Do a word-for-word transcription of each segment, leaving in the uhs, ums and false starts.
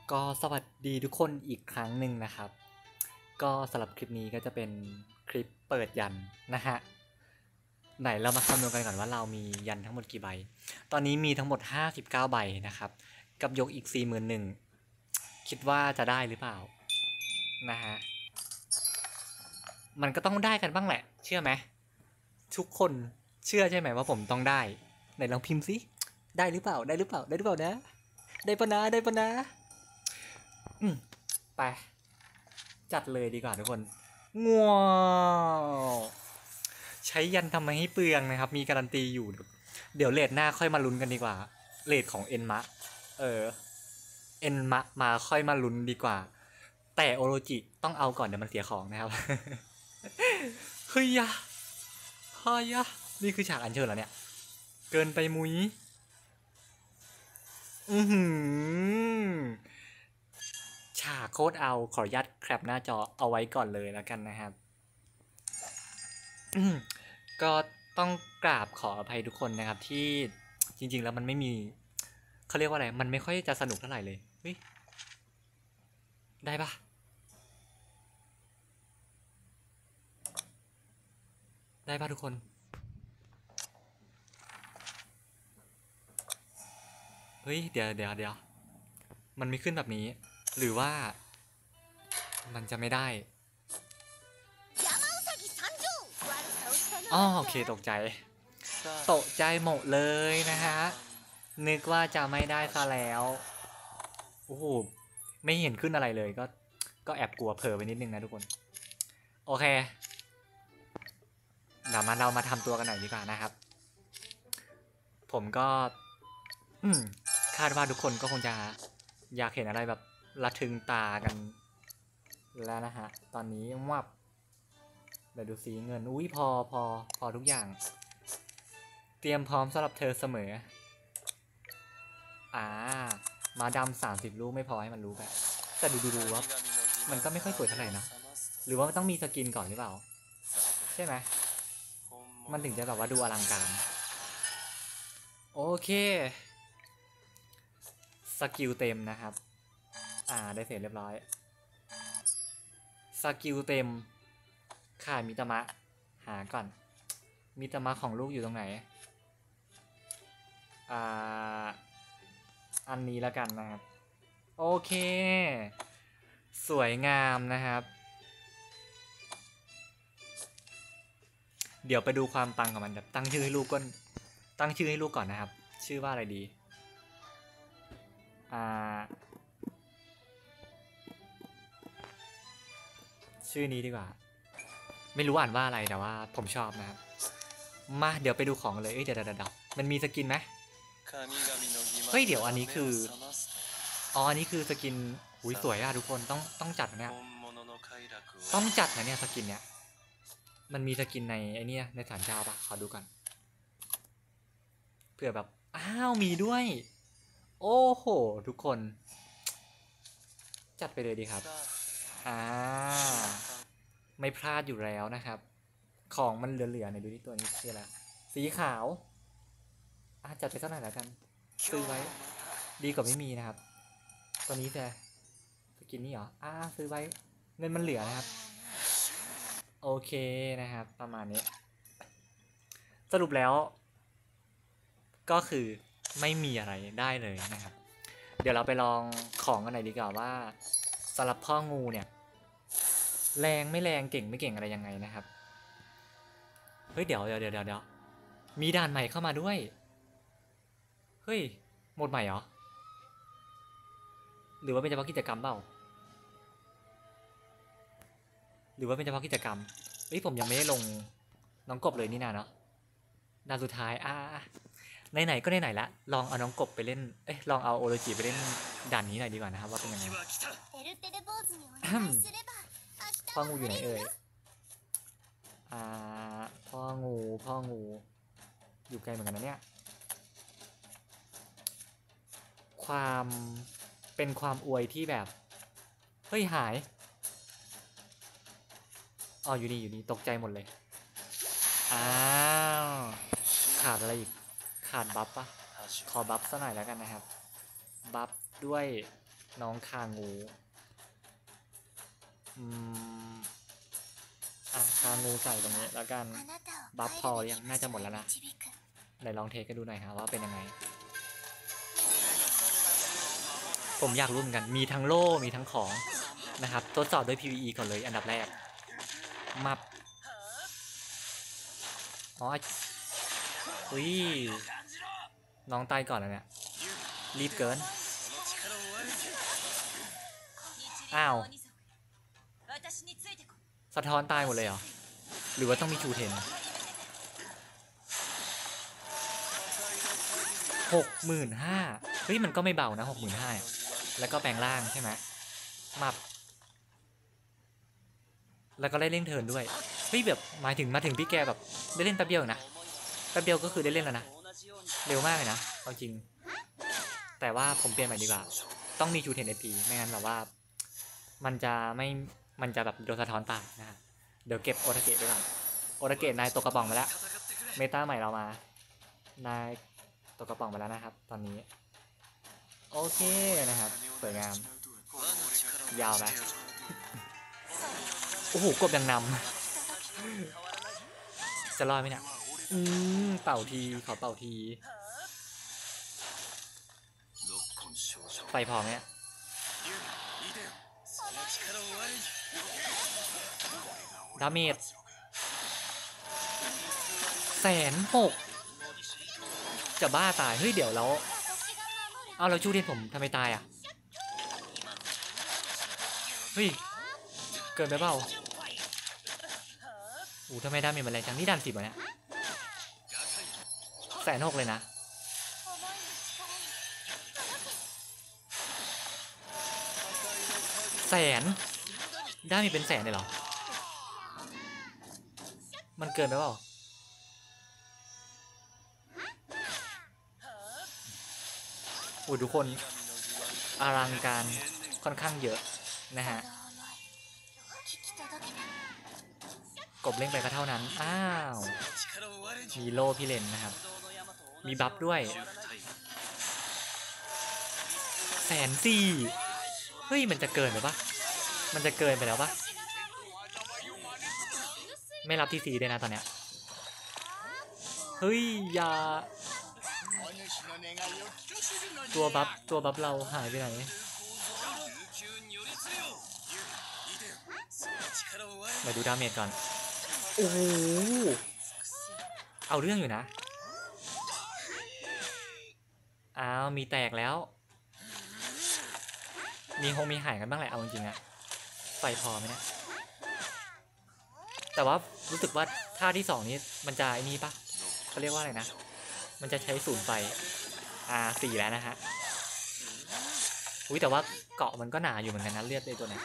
ก็สวัสดีทุกคนอีกครั้งหนึ่งนะครับก็สำหรับคลิปนี้ก็จะเป็นคลิปเปิดยันนะฮะไหนเรามาคำนวณกันก่อนว่าเรามียันทั้งหมดกี่ใบตอนนี้มีทั้งหมดห้าสิบเก้าใบนะครับกับยกอีก สี่หมื่นหนึ่งพัน คิดว่าจะได้หรือเปล่านะฮะมันก็ต้องได้กันบ้างแหละเชื่อไหมทุกคนเชื่อใช่ไหมว่าผมต้องได้ไหนลองพิมพ์สิได้หรือเปล่าได้หรือเปล่าได้หรือเปล่านะได้ปะนะได้ปะนะอืมไปจัดเลยดีกว่าทุกคนงัวใช้ยันทำไมให้เปลืองนะครับมีการันตีอยู่เดี๋ยวเลทหน้าค่อยมาลุ้นกันดีกว่าเลทของเอ็นมะเออเอ็นมะมาค่อยมาลุ้นดีกว่าแต่โอโรจิต้องเอาก่อนเดี๋ยวมันเสียของนะครับเฮ้ยยะเฮ้ยยะนี่คือฉากอัญเชิญเหรอเนี่ยเกินไปมุ้ยอือหือฉากโคตรเอาขออนุญาตแคปหน้าจอเอาไว้ก่อนเลยแล้วกันนะครับก็ต้องกราบขออภัยทุกคนนะครับที่จริงๆแล้วมันไม่มีเขาเรียกว่าอะไรมันไม่ค่อยจะสนุกเท่าไหร่เลยเฮ้ยได้ปะได้ปะทุกคนเฮ้ยเดี๋ยวเดี๋ยวเดี๋ยวมันไม่ขึ้นแบบนี้หรือว่ามันจะไม่ได้อ๋อโอเคตกใจตกใจหมดเลยนะฮะนึกว่าจะไม่ได้ซะแล้วโอ้โหไม่เห็นขึ้นอะไรเลยก็ก็แอบกลัวเผลอไปนิดนึงนะทุกคนโอเคเดี๋ยวมาเรามาทำตัวกันหน่อยดีกว่านะครับผมก็อืมคาดว่าทุกคนก็คงจะอยากเห็นอะไรแบบระทึงตากันแล้วนะฮะตอนนี้วับเดี๋ยวดูสีเงินอุ้ยพอพอพอทุกอย่างเตรียมพร้อมสำหรับเธอเสมออ่ามาดำสามสิบลูกไม่พอให้มันรู้แบบแต่ดูดูดูว่ามันก็ไม่ค่อยสวยเท่าไหร่นะหรือว่ามันต้องมีสกินก่อนหรือเปล่าใช่ไหมมันถึงจะแบบว่าดูอลังการโอเคสกิลเต็มนะครับอ่าได้เสร็จเรียบร้อยสกิลเต็มขาดมิตามะหาก่อนมิตามะของลูกอยู่ตรงไหนอ่าอันนี้แล้วกันนะครับโอเคสวยงามนะครับเดี๋ยวไปดูความปังของมันแบบตั้งชื่อให้ลูกก่อนตั้งชื่อให้ลูกก่อนนะครับชื่อว่าอะไรดีอ่าชื่อนี้ดีกว่าไม่รู้อ่านว่าอะไรแต่ว่าผมชอบนะครับมาเดี๋ยวไปดูของเลยเอ้ยเดี๋ยวเดี๋ยวมันมีสกินไหมเฮ้ยเดี๋ยวอันนี้คืออ๋ออันนี้คือสกินอุ้ยสวยอะทุกคนต้องต้องจัดนะเนี่ยต้องจัดนะเนี่ยสกินเนี่ยมันมีสกินในไอเนี้ยในฐานเจ้าปะขอดูก่อนเผื่อแบบอ้าวมีด้วยโอ้โหทุกคนจัดไปเลยดีครับอ่าไม่พลาดอยู่แล้วนะครับของมันเหลือๆในดูที่ตัวนี้คืออะไรสีขาวอ่ะจัดไปสักหน่อยแล้วกันซื้อไว้ดีกว่าไม่มีนะครับตัวนี้แต่สกินนี้เหรออ่าซื้อไว้เงินมันเหลือนะครับโอเคนะครับประมาณนี้สรุปแล้วก็คือไม่มีอะไรได้เลยนะครับเดี๋ยวเราไปลองของกันหน่อยดีกว่าว่าสำหรับพ่องูเนี่ยแรงไม่แรงเก่งไม่เก่งอะไรยังไงนะครับเฮ้ยเดี๋ยวเดี๋ยวเดี๋ยวเดี๋ยวมีด่านใหม่เข้ามาด้วยเฮ้ยหมดใหม่เหรอหรือว่าเป็นเฉพาะกิจกรรมเปล่าหรือว่าเป็นเฉพาะกิจกรรมเฮ้ยผมยังไม่ได้ลงน้องกบเลยนี่นาเนาะด่านสุดท้ายอ่าไหนๆก็ไหนๆละลองเอาน้องกบไปเล่นเอ้ยลองเอาโอโรจิไปเล่นด่านนี้หน่อยดีกว่านะครับว่าเป็นยังไงพ่องูอยู่ไหนเอ่ยอ่าพ่องูพ่องูอยู่ไกลเหมือนกันนะเนี่ยความเป็นความอวยที่แบบเฮ้ยหายอ๋ออยู่นี่อยู่นี่ตกใจหมดเลยอ้าวขาดอะไรอีกขาดบัฟปะขอบัฟซะหน่อยแล้วกันนะครับบัฟด้วยน้องคางูอืมอ่ะคางูใส่ตรงนี้แล้วกันบัฟพอยังน่าจะหมดแล้วนะไหนลองเทสกันดูหน่อยฮะว่าเป็นยังไงผมอยากรู้เหมือนกันมีทั้งโล่มีทั้งของนะครับทดสอบด้วย พี วี อี ก่อนเลยอันดับแรกมับอ๋ออุ้ยน้องตายก่อนแล้วเนี่ยรีบเกินอ้าวสะท้อนตายหมดเลยเหรอหรือว่าต้องมีชูเทนหกหมื่นห้าเฮ้ยมันก็ไม่เบานะหกหมื่นห้าแล้วก็แปลงร่างใช่ไหมมับแล้วก็ได้เล่นเทิร์นด้วยเฮ้ยแบบหมายถึงมาถึงพี่แกแบบได้เล่นแป๊บเดียวนะแป๊บเดียวก็คือได้เล่นแล้วนะเร็วมากเลยนะเอาจริงแต่ว่าผมเปลี่ยนใหม่ดีกว่าต้องมีชูเทนเอพีไม่งั้นแบบว่ามันจะไม่มันจะแบบโดนสะท้อนตายนะเดี๋ยวเก็บโอทาเกะไปก่อนโอทาเกะนายตกกระป๋องมาแล้วเมตาใหม่เรามานายตกกระป๋องไปแล้วนะครับตอนนี้โอเคนะครับสวยงามยาวไปโอ้โหกบยังนำจะรอดไหมเนี่ยอืมเป่าทีขอเป่าทีไฟพอไหมดาเมจแสนหกจะบ้าตายเฮ้ยเดี๋ยวแล้วเอาเราชูเทนผมทำไมตายอ่ะเฮ้ยเกินไปเปล่าโอ้ทำไมดาเมจมันแรงจังนี่ดันสิบวะเนี่ยแสนหกเลยนะแสนได้มีเป็นแสนเลยเหรอมันเกินไปเปล่าโอ้ทุกคนอลังการค่อนข้างเยอะนะฮะกบเล่งไปก็เท่านั้นอ้าวมีโล่พี่เลนนะครับมีบัฟด้วยแสนสี่เฮ้ยมันจะเกินไปปะมันจะเกินไปแล้วปะไม่รับที่สี่ด้วยนะตอนเนี้ยเฮ้ยอย่าตัวบัฟตัวบัฟเราหายไปไหนมาดูดาเมจก่อนโอ้โหเอาเรื่องอยู่นะอ้าวมีแตกแล้วมีคงมีหายกันบ้างแหละเอาจริงๆอะไฟพอไหมเนี่ยแต่ว่ารู้สึกว่าท่าที่สองนี้มันจะไอ้นี่ปะเขาเรียกว่าอะไรนะมันจะใช้ศูนย์ไฟอ่าสี่แล้วนะฮะอุ้ยแต่ว่าเกาะมันก็หนาอยู่เหมือนกันนะเลือดในตัวเนี้ย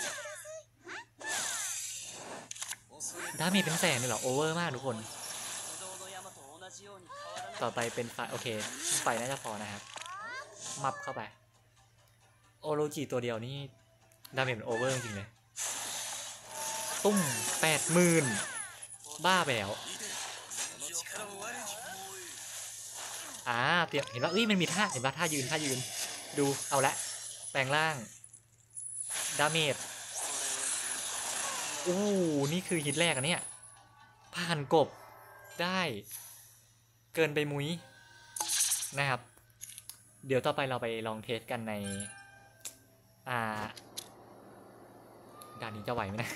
ดาเมจเป็นแสนเลยเหรอโอเวอร์มากทุกคนต่อไปเป็นไฟโอเคไฟน่าจะพอนะครับมับเข้าไปโอโรจิตัวเดียวนี่ดาเมจเป็นโอเวอร์จริงเลยตุ้มแปดหมื่นบ้าไปแล้วอ่าเตรียมเห็นว่าเอ้ยมันมีท่าเห็นว่าท่ายืนท่ายืนดูเอาละแปลงร่างดาเมจโอ้นี่คือฮิตแรกอะเนี่ยผ่านกบได้เกินไปมุ้ยนะครับเดี๋ยวต่อไปเราไปลองเทสกันในอ่าด่านนี้จะไหวไหมนะ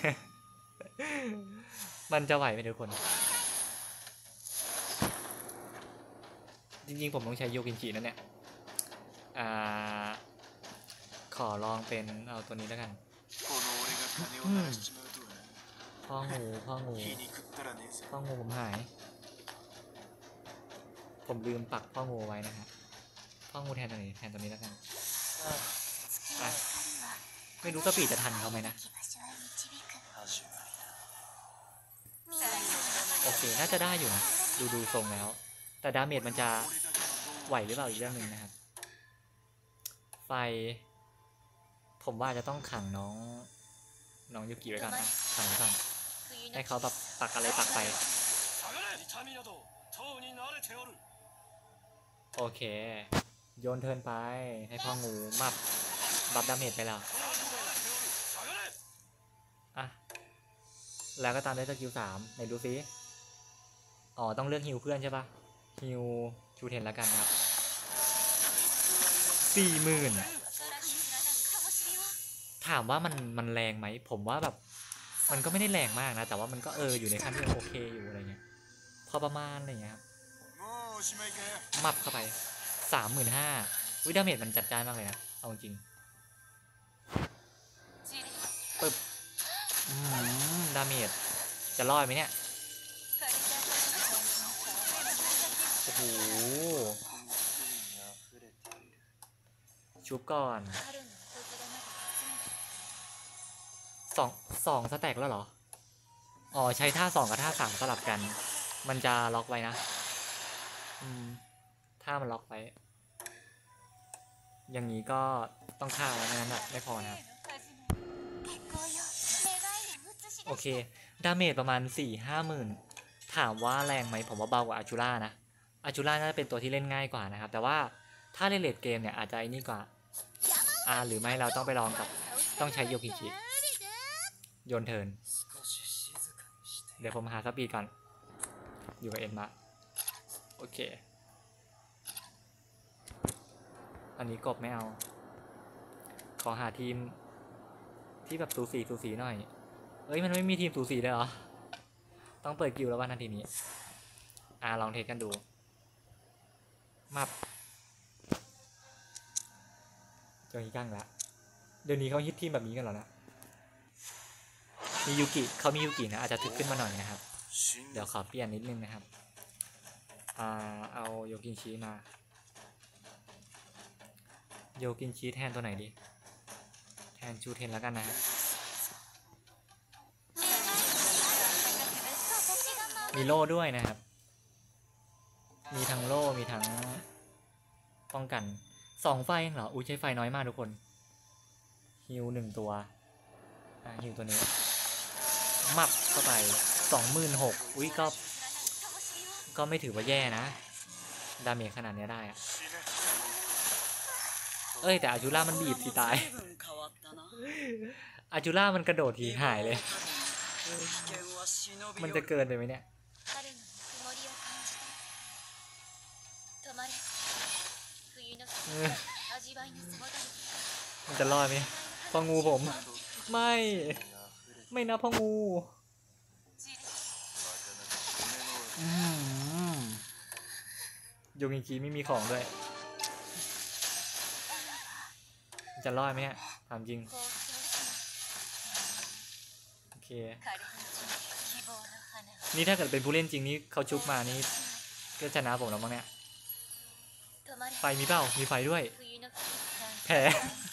มันจะไหวไหมทุกคนจริงๆผมต้องใช้โยกินจินั่นเนี่ยอ่าขอลองเป็นเอาตัวนี้แล้วกันพ่องูพ่องูพ่องูผมหายผมลืมปักพ่องูไว้นะฮะพ่องูแทนตัวนี้แทนตัวนี้แล้วกันอ่ะไม่รู้สปีดจะทันเขาไหมนะโอเคน่าจะได้อยู่นะดูดูทรงแล้วแต่ดาเมจมันจะไหวหรือเปล่าอีกเรื่องหนึ่งนะครับไฟผมว่าจะต้องขังน้องน้องยูกิไว้ก่อนนะขังไว้ก่อนให้เขาแบบปักอะไรปักไปโอเคโยนเทิร์นไปให้พ่องูมับบัฟดาเมจไปแล้วอ่ะแล้วก็ตามด้วยสกิลสามไหนดูซิอ๋อต้องเลือกฮิวเพื่อนใช่ปะฮิวชูเทนแล้วกันครับสี่หมื่นถามว่ามันมันแรงไหมผมว่าแบบมันก็ไม่ได้แรงมากนะแต่ว่ามันก็เอออยู่ในขั้นที่โอเคอยู่อะไรเงี้ยพอประมาณอะไรเงี้ยครับมับเข้าไปสามหมื่นห้าวิดาเมจมันจัดจ้านมากเลยนะเอาจริงปึ๊บอืมดาเมจจะรอดไหมเนี่ยโอ้โหชุบก่อนสองสองสแต็กแล้วเหรออ๋อใช้ท่าสองกับท่าสามสลับกันมันจะล็อกไว้นะอืมถ้ามันล็อกไว้อย่างนี้ก็ต้องฆ่าแล้วนั้นแบบไม่พอนะครับโอเคดาเมจประมาณสี่ห้าหมื่นถามว่าแรงไหมผมว่าเบากว่าอาจูล่านะอาจูล่าน่าจะเป็นตัวที่เล่นง่ายกว่านะครับแต่ว่าถ้าในเลดเกมเนี่ยอาจจะไอ้นี่กว่าอ่าหรือไม่เราต้องไปลองกับต้องใช้โยกิชิโยนเทิร์นเดี๋ยวผมหาสปีดก่อนอยู่กับเอ็นมาโอเคอันนี้กบไม่เอาขอหาทีมที่แบบสูสีสูสีหน่อยเอ้ยมันไม่มีทีมสูสีเลยเหรอต้องเปิดกิวแล้วว่านาทีนี้อ่าลองเทสกันดูมับจงอีกกั้งละเดี๋ยวนี้เขาฮิตทีมแบบนี้กันเหรอนะมียูกิเขามียูกินะอาจจะถึกขึ้นมาหน่อยนะครับเดี๋ยวขอเปลี่ยนนิดนึงนะครับอ่าเอาโยกินชีมาโยกินชีแทนตัวไหนดีแทนชูเทนแล้วกันนะฮะมีโล่ด้วยนะครับมีทั้งโล่มีทั้งป้องกันสองไฟเหรออุ้ยใช้ไฟน้อยมากทุกคนฮิวหนึ่งตัวอ่าฮิวตัวนี้มับเข้าไปสองหมื่นหกอุ้ยก็ก็ไม่ถือว่าแย่นะดาเมจขนาดนี้ได้อะเอ้ยแต่อาจูล่ามันบีบทีตายอาจูล่ามันกระโดดทีหายเลยมันจะเกินไปไหมเนี่ยมันจะรอดไหมพ่องูผมไม่ไม่นะพ่องูโยกินชีไม่มีของด้วยจะรอดไหมเนี่ยถามจริงโอเคนี่ถ้าเกิดเป็นผู้เล่นจริงนี่เขาชุบมานี่ก็ชนะผมแล้วมั้งเนี่ยไฟมีเปล่ามีไฟด้วยแพ้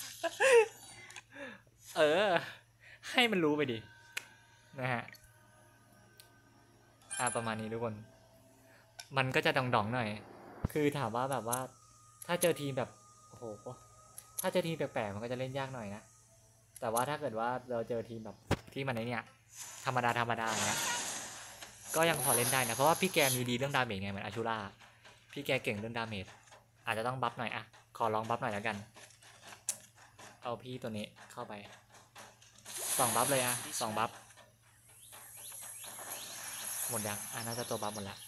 เออให้มันรู้ไปดินะฮะอ่าประมาณนี้ทุกคนมันก็จะดองๆหน่อยคือถามว่าแบบว่าถ้าเจอทีมแบบโอ้โหถ้าเจอทีมแปลกๆมันก็จะเล่นยากหน่อยนะแต่ว่าถ้าเกิดว่าเราเจอทีมแบบที่มันไอเนี่ยธรรมดาธรรมดาเนี่ยก็ยังพอเล่นได้นะเพราะว่าพี่แกมีดีเรื่องดาเมจไงเหมือนอาชูล่าพี่แกเก่งเรื่องดาเมจอาจจะต้องบัฟหน่อยอะขอลองบัฟหน่อยแล้วกันเอาพี่ตัวนี้เข้าไปสองบัฟเลยอะสองบัฟหมดยังอ่ะน่าจะตัวบัฟหมดละ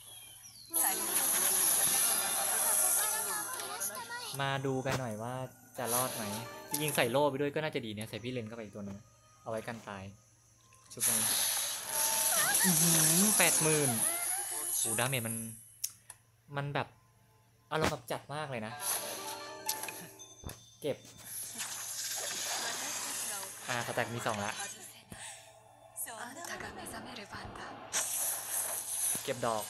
มาดูกันหน่อยว่าจะรอดไหมจริงๆใส่โล่ไปด้วยก็น่าจะดีเนี่ยใส่พี่เลนเข้าไปอีกตัวนึงเอาไว้กันตายชุบนี้แปดหมื่นโอ้ดาเมจมันมันแบบอารมณ์แบบจัดมากเลยนะเก็บอ่าสแต็กมีสองละเก็บดอก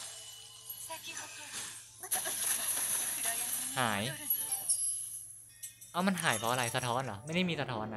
หายเอามันหายเพราะอะไรสะท้อนเหรอไม่ได้มีสะท้อนนะ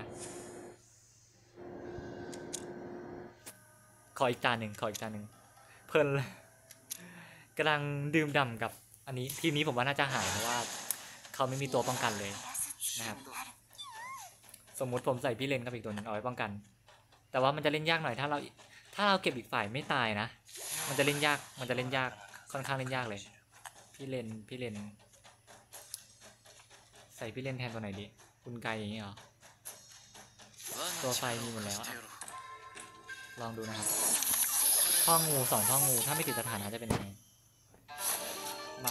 ขออีกตาหนึ่งขออีกตาหนึ่งเพลินเลยกำลังดื่มด่ำกับอันนี้ทีมนี้ผมว่าน่าจะหายเพราะว่าเขาไม่มีตัวป้องกันเลยนะครับสมมุติผมใส่พี่เลนกับอีกตัวหนึ่งเอาไว้ป้องกันแต่ว่ามันจะเล่นยากหน่อยถ้าเราถ้าเราเก็บอีกฝ่ายไม่ตายนะมันจะเล่นยากมันจะเล่นยากค่อนข้างเล่นยากเลยพี่เลนพี่เลนใส่พี่เลนแทนตัวไหนดีกุลไกอย่างนี้เหรอตัวไฟมีหมดแล้วลองดูนะครับท่องูสองท่องูถ้าไม่ติดสถานะจะเป็นยังไงมับ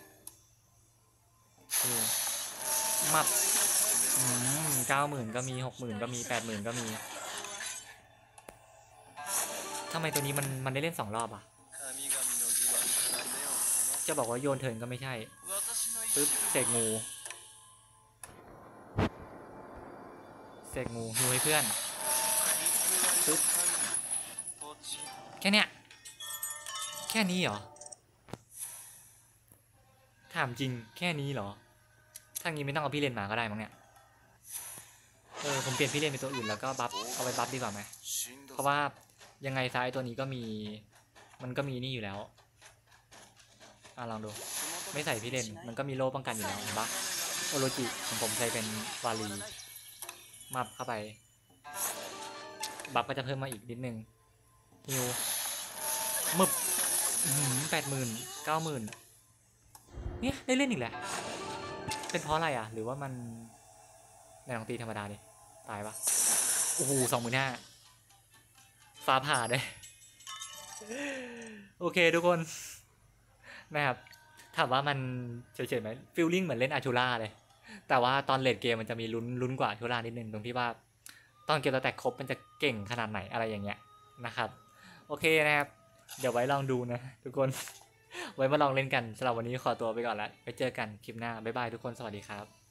มับอืมเก้าหมื่นก็มีหกหมื่นก็มีแปดหมื่นก็มีทำไมตัวนี้มันมันได้เล่นสองรอบอ่ะจะบอกว่าโยนเทิร์นก็ไม่ใช่ปึ๊บเสกงูเสกงูฮิวให้เพื่อนปึ๊บแค่เนี้ยแค่นี้เหรอถามจริงแค่นี้เหรอถ้างี้ไม่ต้องเอาพี่เลนมาก็ได้มั้งเนี่ยเออผมเปลี่ยนพี่เลนเป็นตัวอื่นแล้วก็บัฟเอาไปบัฟดีกว่าไหมเพราะว่ายังไงซ้ายตัวนี้ก็มีมันก็มีนี่อยู่แล้วอ่ะลองดูไม่ใส่พี่เลนมันก็มีโล่ป้องกันอยู่แล้วเห็นปะโอโรจิของผมใช้เป็นวาลีมับเข้าไปบัฟก็จะเพิ่มมาอีกนิดนึงฮิวมึบแปดหมื่นเก้าหมื่นเนี่ยได้เล่นอีกแหละเป็นเพราะอะไรอ่ะหรือว่ามันในลองตีธรรมดาดิตายปะโอ้โหสองหมื่นห้าฟ้าผ่าด้วยโอเคทุกคนนะครับถามว่ามันเฉยๆไหมฟีลลิ่งเหมือนเล่นอาชูล่าเลยแต่ว่าตอนเลดเกมมันจะมีลุ้นลุ้นกว่าอาชูล่านิดนึงตรงที่ว่าตอนเกมตัวแตกครบมันจะเก่งขนาดไหนอะไรอย่างเงี้ยนะครับโอเคนะครับเดี๋ยวไว้ลองดูนะทุกคนไว้มาลองเล่นกันสำหรับวันนี้ขอตัวไปก่อนละไปเจอกันคลิปหน้าบ๊ายบายทุกคนสวัสดีครับ